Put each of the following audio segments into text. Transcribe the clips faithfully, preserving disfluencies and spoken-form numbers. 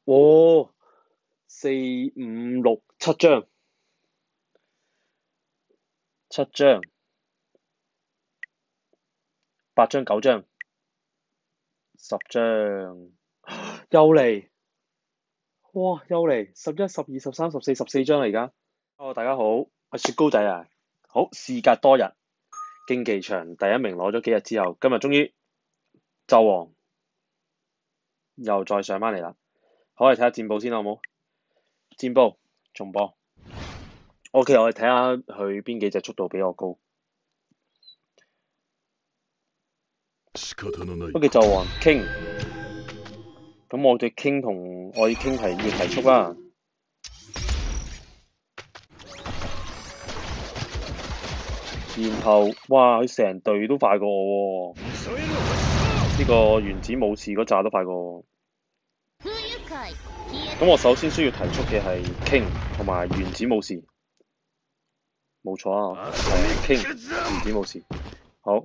哦，四五六七張，七張，八張九張，十張，又嚟，哇，又嚟，十一、十二、十三、十四、十四張啦而家。哦，大家好，我雪糕仔啊，好，事隔多日，競技場第一名攞咗幾日之後，今日終於紂王又再上翻嚟啦。好，我哋睇下戰報先好冇？戰報重播。O.K. 我哋睇下佢邊幾隻速度比我高。O.K. 紂王 King， 咁我對 King 同我要 King 提要提速啦。然後，哇！佢成隊都快過我喎，呢、這個原子武士嗰扎都快過我。咁我首先需要提速嘅係 King 同埋原子武士，冇錯啊，係 King 原子武士。好。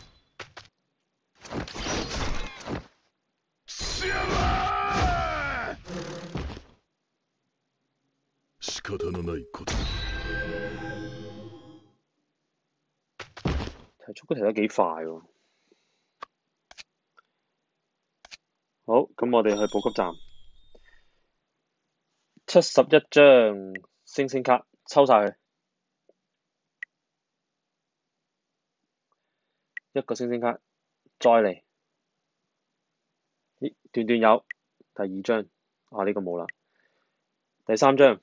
提速都提得幾快喎。好，咁我哋去補給站，七十一張星星卡抽晒佢，一個星星卡，再嚟，咦，段段有，第二張，啊呢、這個冇啦，第三張，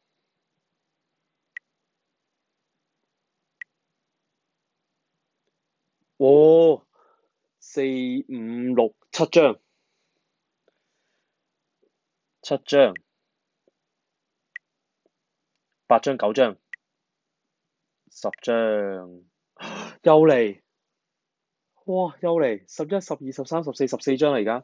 哦，四五六七張，七張，八張九張，十張，又嚟，哇又嚟，十一、十二、十三、十四、十四張啦而家。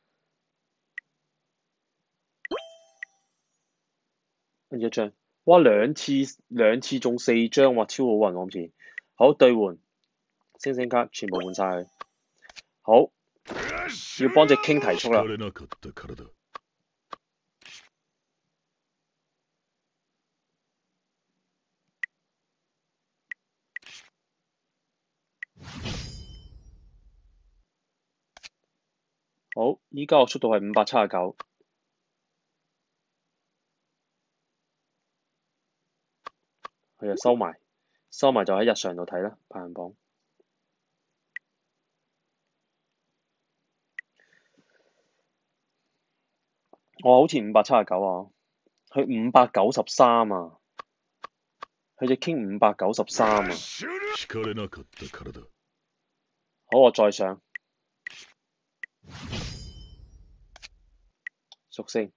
跟住一張，哇兩次兩次中四張，哇超好運喎今次。好兌換，星星卡全部換晒佢。好，要幫隻 King 提速啦。好，依家我速度係五百七十九。佢就收埋，收埋就喺日常度睇啦，排行榜。我好似五百七十九啊，佢五百九十三啊，佢隻 King 五百九十三啊。好，我再上。屬性。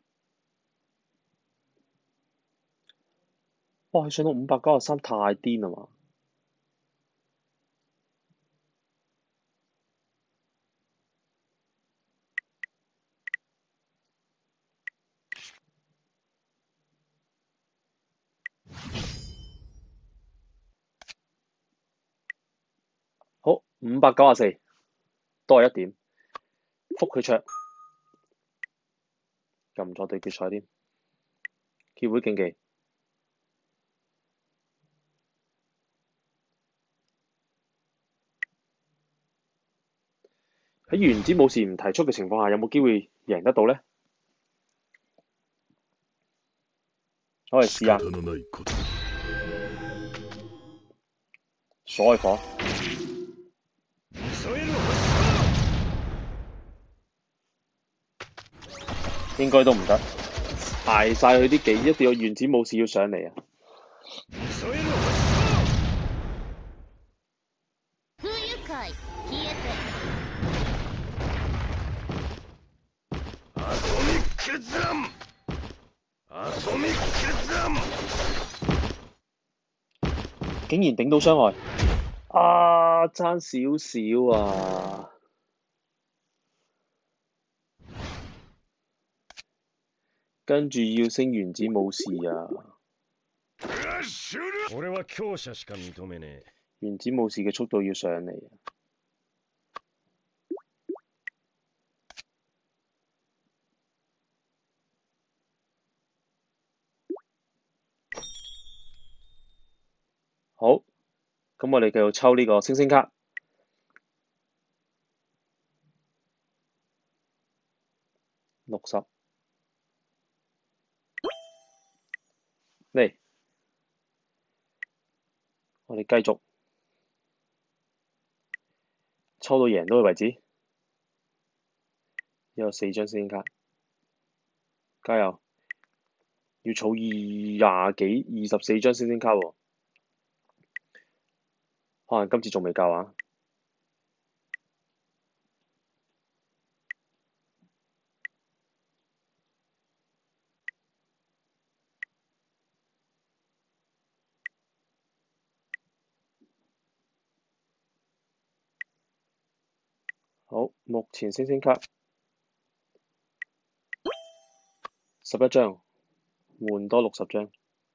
哇！佢上到五百九十三，太癲啦嘛！好，五百九十四，多一點，覆佢桌，又唔錯對決賽添。協會競技。喺原子武士唔提速嘅情況下，有冇機會贏得到呢？我嚟試下。鎖火。應該都唔得，捱晒佢啲技，一定要原子武士要上嚟啊！竟然頂到傷害，啊爭少少啊！跟住要升原子武士啊！原子武士嘅速度要上嚟啊！ 好，咁我哋繼續抽呢個星星卡。六十。嚟，我哋繼續抽到贏到嘅為止。有四張星星卡，加油！要儲二廿幾、二十四張星星卡喎，可能今次仲未夠啊！好，目前星星卡十一張，換多六十張。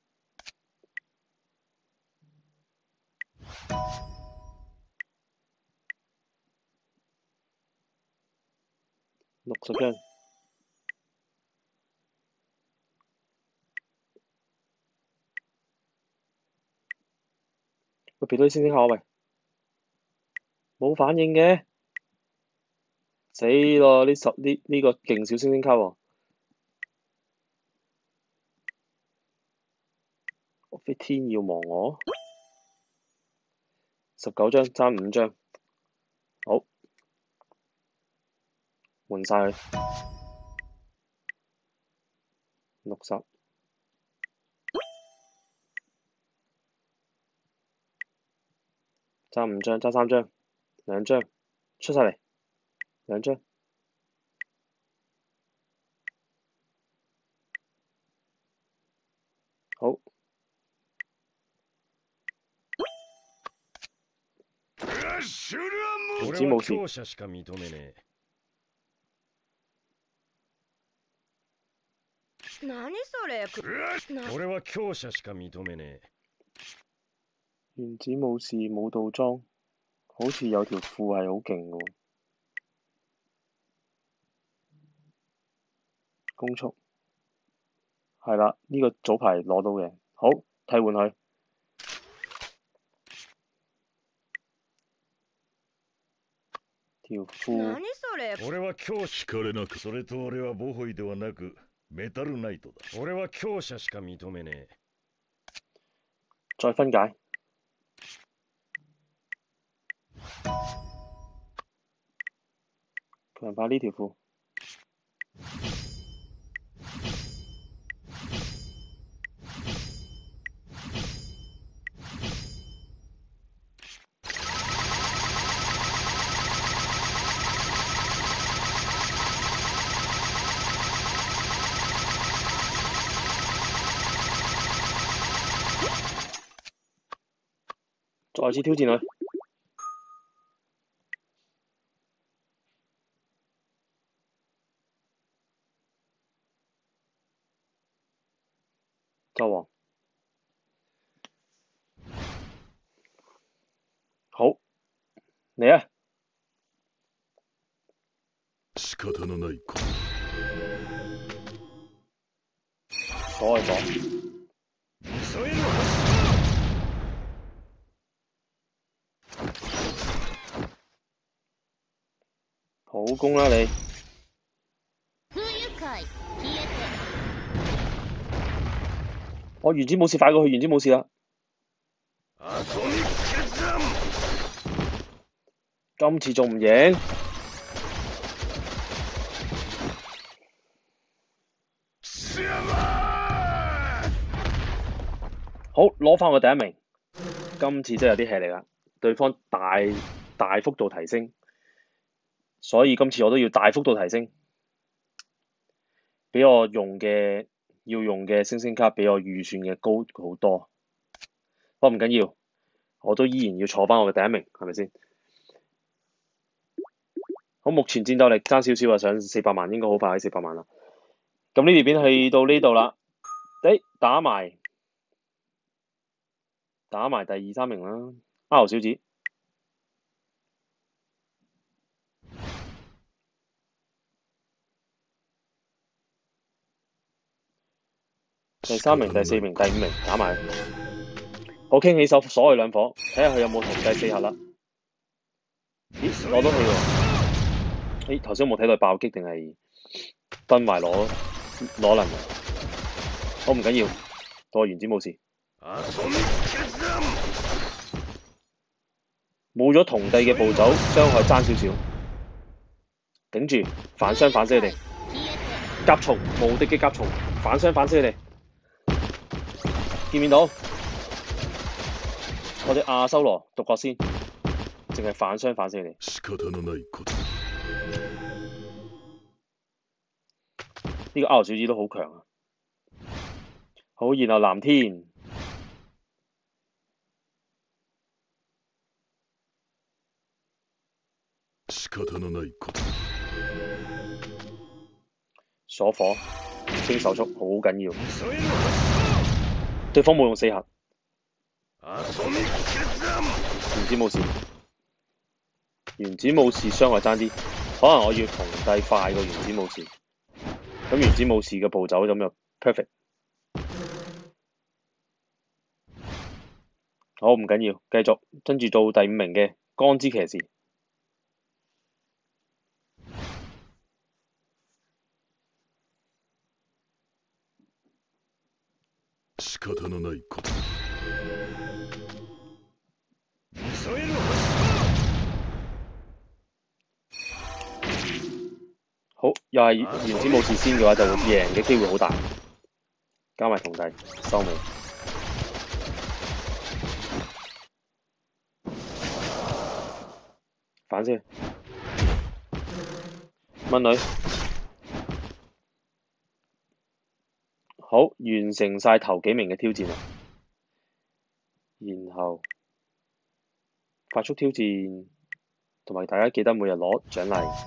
六十張。喂，俾多啲星星卡我喂，冇反應嘅，死咯！呢十呢呢個勁少星星卡喎，莫非天要亡我？十九張爭五張，好，換晒佢，六十，爭五張，爭三張，兩張，出晒嚟，兩張，好。原子武士。 何それ？ 俺は強者しか認めねえ。 原子武士武道裝，好似有條褲係好勁喎。攻速係啦，呢、這個早排攞到嘅，好替換佢。條褲。 何それ？ 俺は強惹かれなく、それと俺はボホイではなくメタルナイトだ。俺は強者しか認めねえ。 再分解。強化呢條褲。再次挑戰佢。紂王。好，嚟啊！ 仕方のないこと。 左係左。 急いろ！ 好攻啦你！我原子武士快過去原子武士啦！今次仲唔贏？好，攞翻我第一名。今次真係有啲吃力啦，對方大大幅度提升，所以今次我都要大幅度提升。俾我用嘅要用嘅星星卡比我預算嘅高好多，不過唔緊要，我都依然要坐翻我嘅第一名，係咪先？好，目前戰鬥力爭少少啊，上四百萬應該好快喺四百萬啦。咁呢條片去到呢度啦，誒打埋打埋第二三名啦 ，R 小子。第三名、第四名、第五名打埋。 好，傾起手鎖佢兩火，睇下佢有冇同計四核啦。咦，攞到氣喎！咦，頭先我冇睇到係爆擊定係崩埋攞攞能量？好，唔緊要，到我原子冇事。冇咗同地嘅暴走，傷害爭少少，頂住反傷反死佢哋。甲蟲無敵嘅甲蟲，反傷反死佢哋。見唔見到？我哋亞修羅獨角仙，淨係反傷反死佢哋。呢個 R 小子都好強啊！好，然後藍天。鎖火，清手速好緊要。對方冇用四核，原子冇事，原子冇事傷害爭啲，可能我要同帝快過原子冇事。咁原子冇事嘅步走咁就 perfect。好，唔緊要，繼續跟住做第五名嘅光之騎士。好，又係原子冇事先嘅話，就贏嘅機會好大。加埋同帝收尾。反先，蚊女。好，完成晒頭幾名嘅挑戰啦，然後快速挑戰，同埋大家記得每日攞獎勵。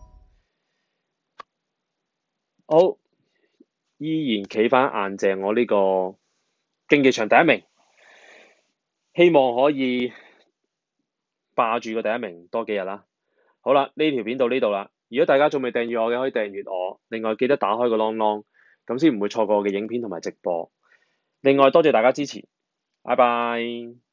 好，依然企返硬淨我呢個競技場第一名，希望可以霸住個第一名多幾日啦。好啦，呢條片到呢度啦。如果大家仲未訂閱我嘅，可以訂閱我。另外記得打開個啷啷，咁先唔會錯過我嘅影片同埋直播。另外多謝大家支持，拜拜。